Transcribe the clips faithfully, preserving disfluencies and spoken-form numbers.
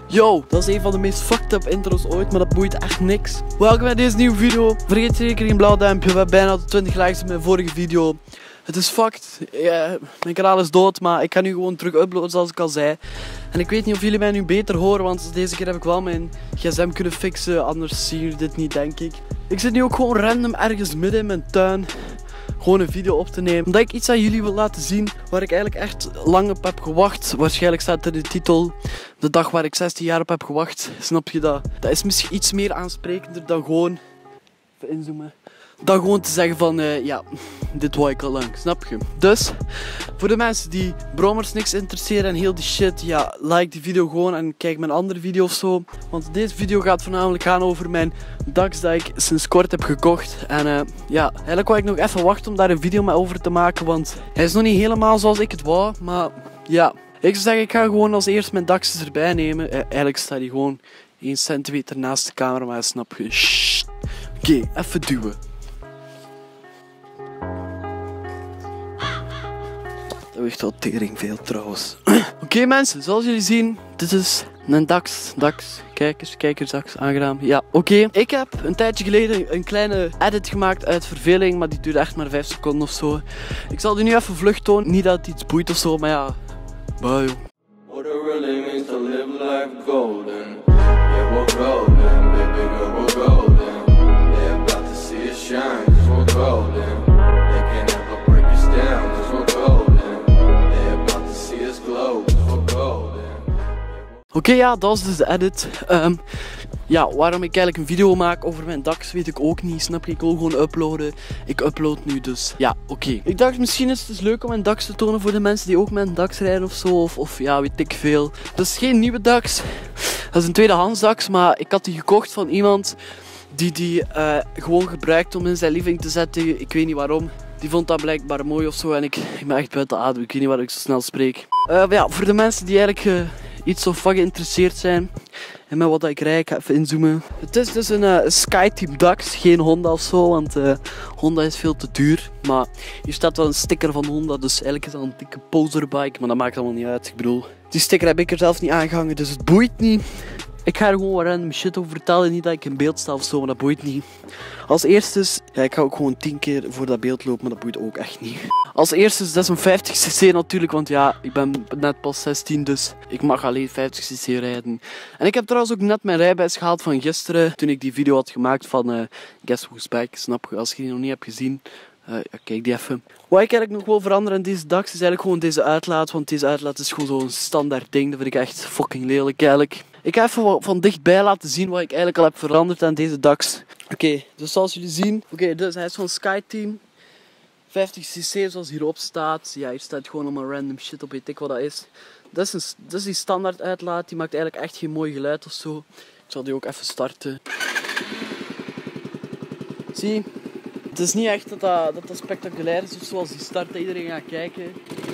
Yo, dat is een van de meest fucked up intro's ooit, maar dat boeit echt niks. Welkom bij deze nieuwe video. Vergeet zeker geen blauw duimpje, we hebben bijna de twintig likes op mijn vorige video. Het is fucked, ja, mijn kanaal is dood, maar ik ga nu gewoon terug uploaden zoals ik al zei. En ik weet niet of jullie mij nu beter horen, want deze keer heb ik wel mijn gsm kunnen fixen, anders zien jullie dit niet, denk ik. Ik zit nu ook gewoon random ergens midden in mijn tuin gewoon een video op te nemen, omdat ik iets aan jullie wil laten zien waar ik eigenlijk echt lang op heb gewacht. Waarschijnlijk staat er in de titel de dag waar ik zestien jaar op heb gewacht. Snap je dat? Dat is misschien iets meer aansprekender dan gewoon, even inzoomen, dan gewoon te zeggen van uh, ja, dit wou ik al lang, snap je? Dus, voor de mensen die brommers niks interesseren en heel die shit, ja, like die video gewoon en kijk mijn andere video of zo. Want deze video gaat voornamelijk gaan over mijn Dax dat ik sinds kort heb gekocht. En uh, ja, eigenlijk wou ik nog even wachten om daar een video mee over te maken, want hij is nog niet helemaal zoals ik het wou. Maar ja, ik zou zeggen, ik ga gewoon als eerst mijn Dax erbij nemen. Uh, eigenlijk staat hij gewoon één centimeter naast de camera, maar snap je? Oké, okay, even duwen. Dat weegt wel tering veel trouwens. Oké okay, mensen, zoals jullie zien, dit is een Dax. Dax, kijkers, kijkers, Dax, aangenaam. Ja, oké. Okay. Ik heb een tijdje geleden een kleine edit gemaakt uit verveling, maar die duurde echt maar vijf seconden of zo. Ik zal die nu even vlug tonen. Niet dat het iets boeit of zo, maar ja. Bye joh. What it really means to live life golden. Yeah, we're golden, baby girl, we're golden. They're about to see us shine, cause we're golden. They can't ever break us down, cause we're golden. Oké, okay, ja, dat was dus de edit. Um, ja, waarom ik eigenlijk een video maak over mijn Dax weet ik ook niet, snap je? Ik wil gewoon uploaden. Ik upload nu dus. Ja, oké. Okay. Ik dacht misschien is het dus leuk om mijn Dax te tonen voor de mensen die ook met een Dax rijden of zo. Of, of ja, weet ik veel. Dat is geen nieuwe Dax. Dat is een tweedehands Dax, maar ik had die gekocht van iemand die die uh, gewoon gebruikt om in zijn living te zetten. Ik weet niet waarom. Die vond dat blijkbaar mooi of zo en ik, ik ben echt buiten adem. Ik weet niet waarom ik zo snel spreek. Uh, ja, voor de mensen die eigenlijk uh, iets of wat geïnteresseerd zijn en met wat ik rijd, ik ga even inzoomen. Het is dus een uh, SkyTeam Dax, geen Honda of zo, want uh, Honda is veel te duur. Maar hier staat wel een sticker van Honda, dus eigenlijk is dat een dikke poserbike, maar dat maakt allemaal niet uit. Ik bedoel, die sticker heb ik er zelf niet aangehangen, dus het boeit niet. Ik ga er gewoon wat random shit over vertellen, niet dat ik in beeld sta of zo, maar dat boeit niet. Als eerste, ja, ik ga ook gewoon tien keer voor dat beeld lopen, maar dat boeit ook echt niet. Als eerste, dat is een vijftig cc natuurlijk, want ja, ik ben net pas zestien, dus ik mag alleen vijftig cc rijden. En ik heb trouwens ook net mijn rijbewijs gehaald van gisteren, toen ik die video had gemaakt van uh, Guess Who's Back, snap je? Als je die nog niet hebt gezien, uh, ja, kijk die even. Wat ik eigenlijk nog wil veranderen in deze Dax is eigenlijk gewoon deze uitlaat, want deze uitlaat is gewoon zo'n standaard ding, dat vind ik echt fucking lelijk eigenlijk. Ik ga even van dichtbij laten zien wat ik eigenlijk al heb veranderd aan deze Dax. Oké, okay, dus zoals jullie zien, oké, okay, dus hij is van SkyTeam. vijftig cc zoals hierop staat. Ja, hier staat gewoon allemaal random shit op, weet ik wat dat is. Dat is, een, dat is die standaard uitlaat, die maakt eigenlijk echt geen mooi geluid of zo. Ik zal die ook even starten. Zie, het is niet echt dat dat, dat, dat spectaculair is of zo als die start dat iedereen gaat kijken.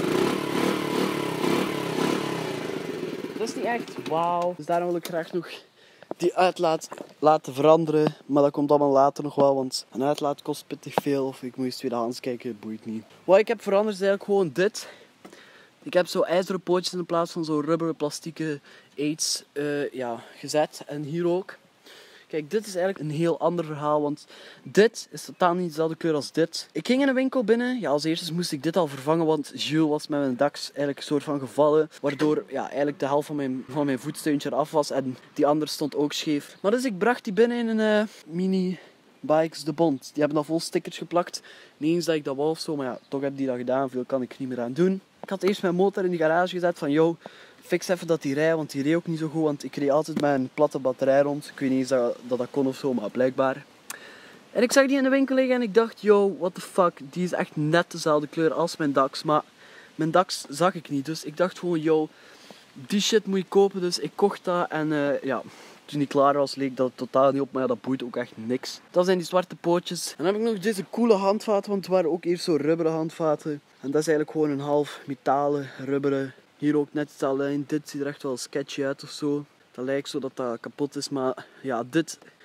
Dat is niet echt wauw. Dus daarom wil ik graag nog die uitlaat laten veranderen. Maar dat komt allemaal later nog wel, want een uitlaat kost pittig veel. Of ik moet eens tweedehands kijken, boeit niet. Wat ik heb veranderd is eigenlijk gewoon dit. Ik heb zo ijzeren pootjes in plaats van zo rubberen plastieke aids uh, ja, gezet. En hier ook. Kijk, dit is eigenlijk een heel ander verhaal, want dit is totaal niet dezelfde kleur als dit. Ik ging in een winkel binnen. Ja, als eerste moest ik dit al vervangen, want Jules was met mijn Dax eigenlijk een soort van gevallen. Waardoor ja, eigenlijk de helft van mijn, van mijn voetsteuntje eraf was en die andere stond ook scheef. Maar dus ik bracht die binnen in een uh, mini Bikes de Bond. Die hebben dan vol stickers geplakt. Niet eens dat ik dat wou of zo, maar ja, toch heb die dat gedaan. Veel kan ik niet meer aan doen. Ik had eerst mijn motor in de garage gezet van, yo, fix even dat die rijdt, want die reed ook niet zo goed, want ik reed altijd met een platte batterij rond. Ik weet niet eens dat dat, dat kon of zo, maar blijkbaar. En ik zag die in de winkel liggen en ik dacht, yo, what the fuck, die is echt net dezelfde kleur als mijn Dax. Maar mijn Dax zag ik niet, dus ik dacht gewoon, yo, die shit moet je kopen. Dus ik kocht dat en uh, ja, toen die klaar was leek dat totaal niet op, maar ja, dat boeit ook echt niks. Dat zijn die zwarte pootjes. En dan heb ik nog deze coole handvaten, want het waren ook eerst zo rubberen handvaten. En dat is eigenlijk gewoon een half metalen, rubberen. Hier ook net alleen. Dit ziet er echt wel sketchy uit of zo. Dat lijkt zo dat dat kapot is, maar ja, dit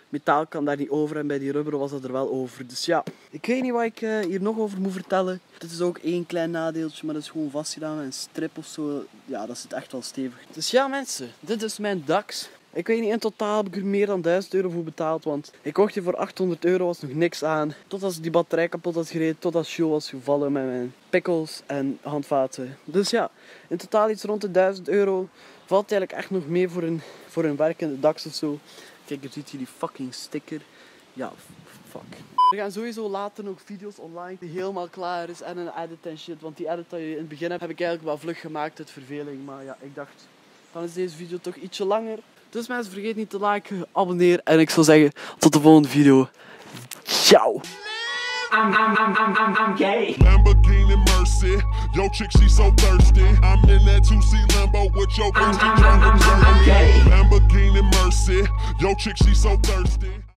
metaal kan daar niet over en bij die rubber was dat er wel over. Dus ja, ik weet niet wat ik uh, hier nog over moet vertellen. Dit is ook één klein nadeeltje, maar dat is gewoon vastgedaan met een strip of zo. Ja, dat zit echt wel stevig. Dus ja mensen, dit is mijn Dax. Ik weet niet, in totaal heb ik er meer dan duizend euro voor betaald, want ik kocht die voor achthonderd euro, was nog niks aan. Totdat die batterij kapot had gereden, totdat Sjoe was gevallen met mijn pikkels en handvaten. Dus ja, in totaal iets rond de duizend euro. Valt eigenlijk echt nog mee voor een, voor een werkende Dax of zo. Kijk, er zit hier die fucking sticker. Ja, fuck. We gaan sowieso later nog video's online die helemaal klaar is en een edit en shit. Want die edit dat je in het begin hebt, heb ik eigenlijk wel vlug gemaakt uit verveling. Maar ja, ik dacht, dan is deze video toch ietsje langer. Dus mensen, vergeet niet te liken, abonneren en ik zou zeggen, tot de volgende video. Ciao! I'm, I'm, I'm, I'm, I'm, I'm gay. Lamborghini Mercy, yo chick she so thirsty. I'm in that two C Lambo with your bitch, I'm, she I'm, I'm, I'm, I'm tryna gay. Lamborghini Mercy, yo chick she so thirsty.